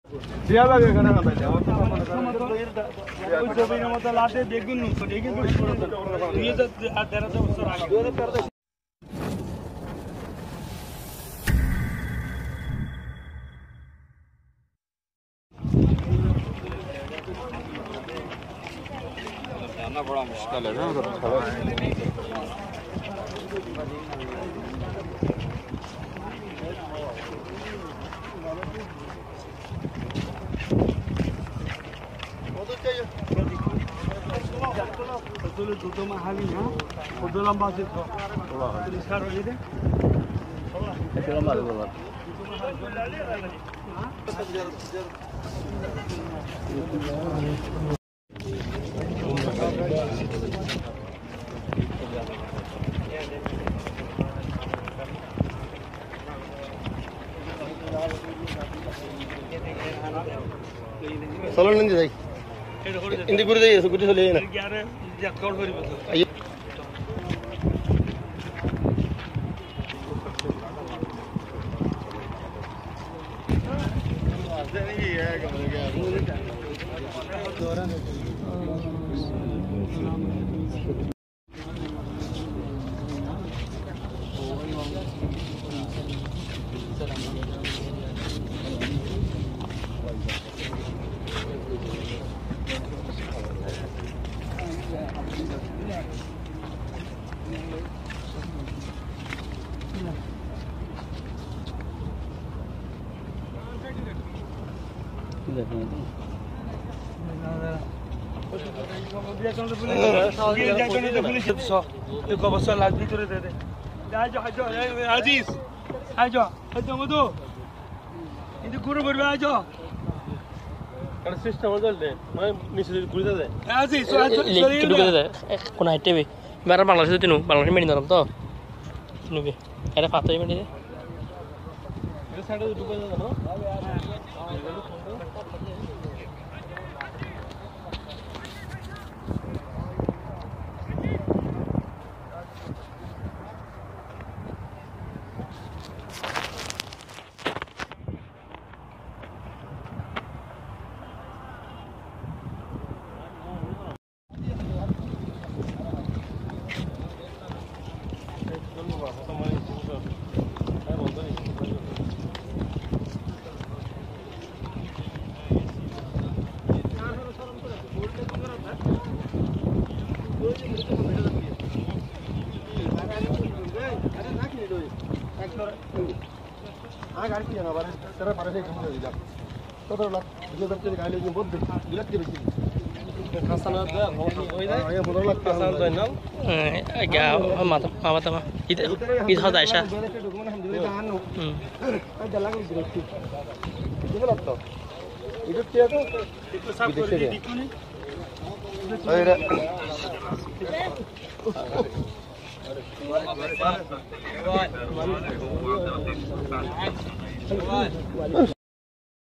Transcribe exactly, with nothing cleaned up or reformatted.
dia lagi karena kata dia ওই জমির মধ্যে লাটে বেগুন বেগুন দুই হাজার তেরো বছর আগে দুই হাজার তেরো जाना बड़ा मुश्किल है ना उधर Betul betul mahal ini ya. Betul lama sih tu. Tulis karo ini deh. Betul lama tu betul. Salon nanti day. Ini guru day, guru sole na. Gyara, jak call kori betul. Aziz, ayo, ayo mudu. Ini guru berbaca. Kalau sistem ada le, mana misalnya guru ada. Aziz, soalnya soalnya. Guru ada. Eh, kena hati be. Mereka Bangladesh itu nu, Bangladesh mana dalam tu? Nu be. Ada fakta ini mana? Ini sana tu bukan ada, no? गाड़ी की जाना बारे तेरा पारे से कम हो जाएगा तो तो लग जो दर्द की गाड़ी लेके बहुत गिलक के बेची खासाना दा होई दे ये बोल लग खासा तो ना क्या माता माता मा इधर इधर होता है ऐसा हम्म जला के गिरती कितना लगता इधर क्या तो इतना साफ कर दी तूने अरे